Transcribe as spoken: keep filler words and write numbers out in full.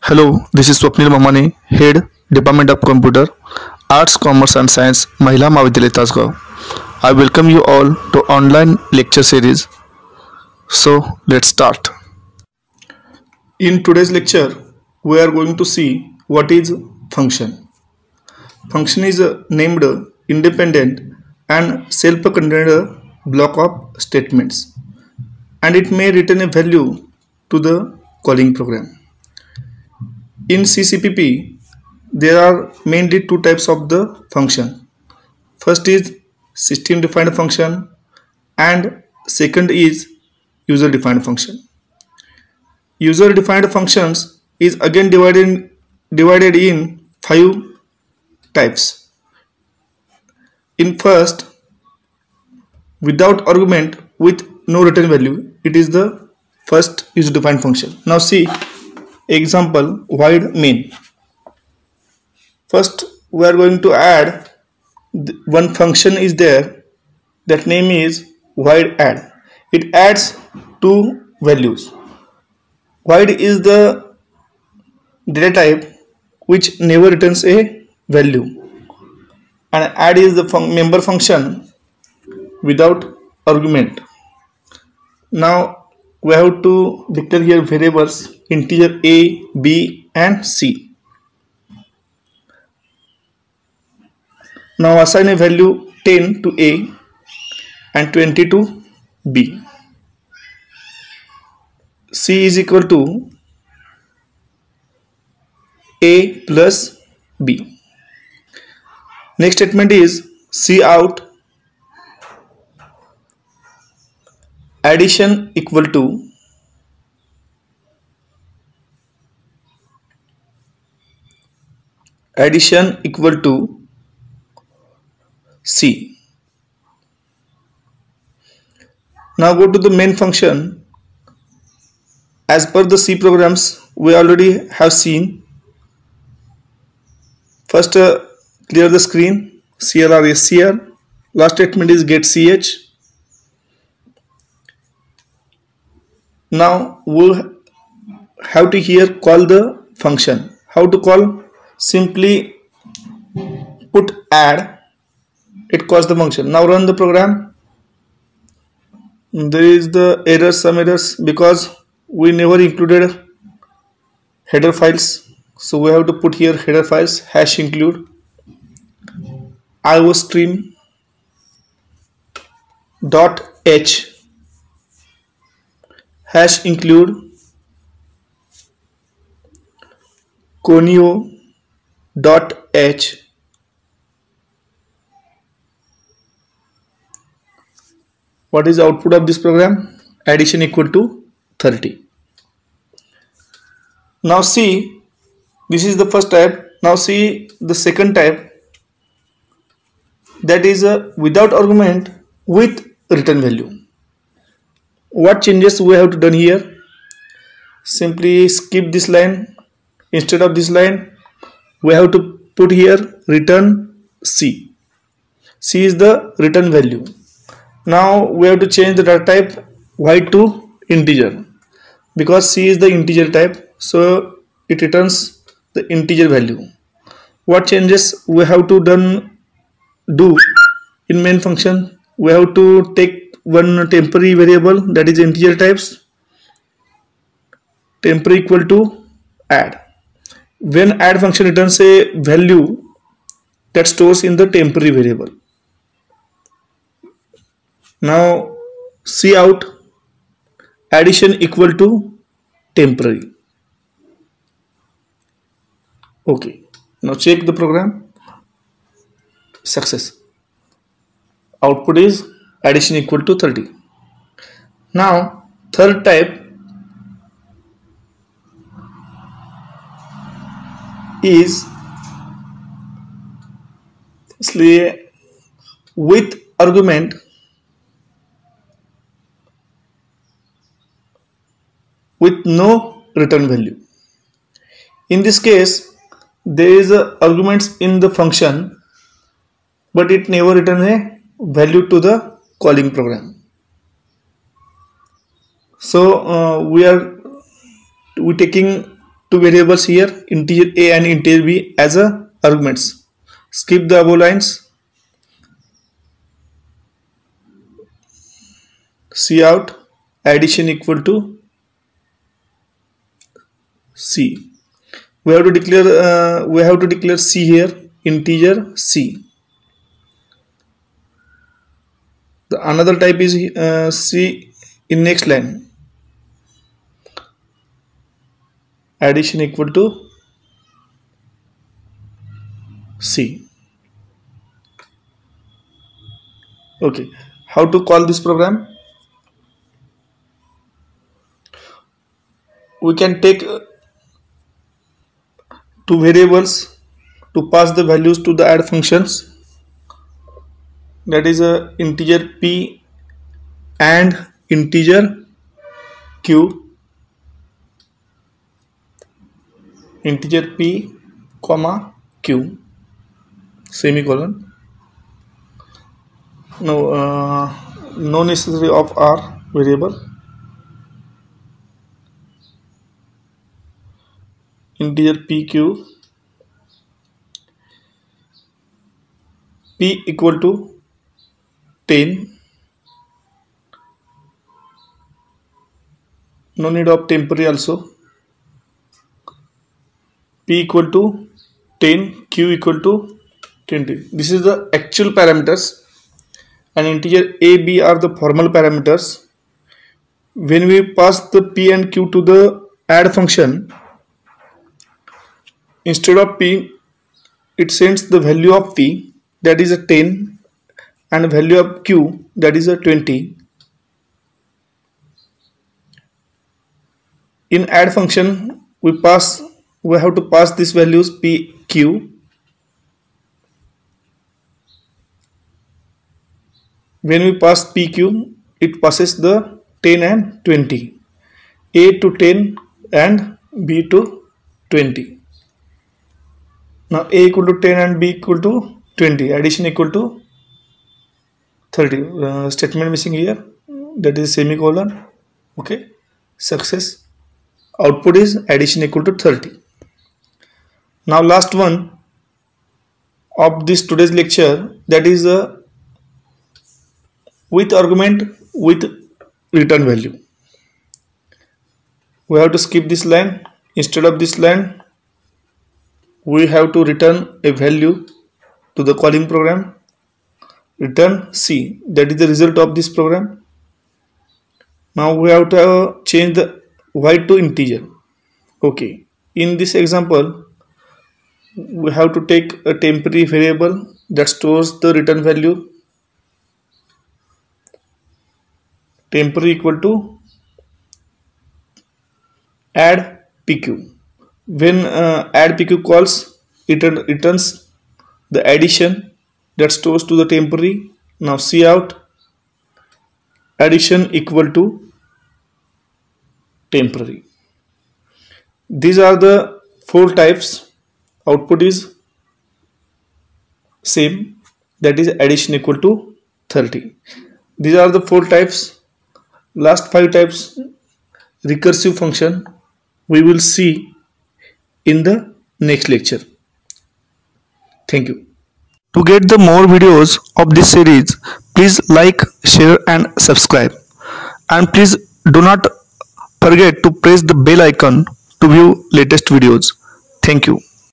Hello, this is Swapnil Mamani, Head, Department of Computer, Arts, Commerce and Science, Mahila Mahavidyalaya Tasgaon. I welcome you all to online lecture series. So, let's start. In today's lecture, we are going to see what is function. Function is a named independent and self-contained block of statements, and it may return a value to the calling program. In C C P P, there are mainly two types of the function. First is system defined function and second is user defined function. User defined functions is again divided divided in five types. In first, without argument with no return value, it is the first user defined function. Now see example void main. First we are going to add one function is there, that name is void add. It adds two values. Void is the data type which never returns a value, and add is the fun member function without argument. Now we have to declare here variables integer a, b and c. Now assign a value ten to a and twenty to b. C is equal to a plus b. Next statement is cout addition equal to addition equal to C. Now go to the main function. As per the C programs we already have seen. First uh, clear the screen, clr is scr. Last statement is get ch. Now we have to here call the function. How to call? Simply put add. It calls the function. Now run the program. There is the error, some errors, because we never included header files. So we have to put here header files hash include iostream dot h hash include conio dot h what is the output of this program? Addition equal to thirty. Now see, this is the first type. Now see the second type, that is a without argument with return value. What changes we have to done here? Simply skip this line. Instead of this line we have to put here return C. C is the return value. Now we have to change the data type void to integer, because C is the integer type, so it returns the integer value. What changes we have to done do in main function? We have to take one temporary variable, that is integer types, temporary equal to add. When add function returns a value that stores in the temporary variable. Now cout addition equal to temporary. Okay, now check the program. Success. Output is addition equal to thirty. Now third type is firstly with argument with no return value. In this case there is a arguments in the function, but it never return a value to the calling program. So uh, we are we taking two variables here, integer a and integer b as a arguments. Skip the above lines. C out, addition equal to C. We have to declare uh, we have to declare C here, integer C. The another type is uh, C in next line. Addition equal to C. Okay, how to call this program? We can take two variables to pass the values to the add functions. That is a integer p and integer q. Integer p comma q semicolon. No, uh, no necessary of r variable. Integer pq, p equal to ten, no need of temporary also, p equal to ten, q equal to twenty. This is the actual parameters, and integer a, b are the formal parameters. When we pass the p and q to the add function, instead of p, it sends the value of p, that is a ten, and value of q, that is a twenty. In add function, we pass we have to pass these values p, q. When we pass p, q, it passes the ten and twenty, a to ten and b to twenty. Now a equal to ten and b equal to twenty, addition equal to thirty. Uh, statement missing here, that is semicolon. Okay, success. Output is addition equal to thirty. Now last one of this today's lecture, that is a with argument with return value. We have to skip this line. Instead of this line, we have to return a value to the calling program. Return C, that is the result of this program. Now we have to change the y to integer. Okay, in this example, we have to take a temporary variable that stores the return value. Temporary equal to add pq. When uh, add pq calls, it returns the addition that stores to the temporary. Now C out, addition equal to temporary. These are the four types. Output is same, that is addition equal to thirty. These are the four types. Last five types, recursive function, we will see in the next lecture. Thank you. To get the more videos of this series, please like, share and subscribe. And please do not forget to press the bell icon to view latest videos. Thank you.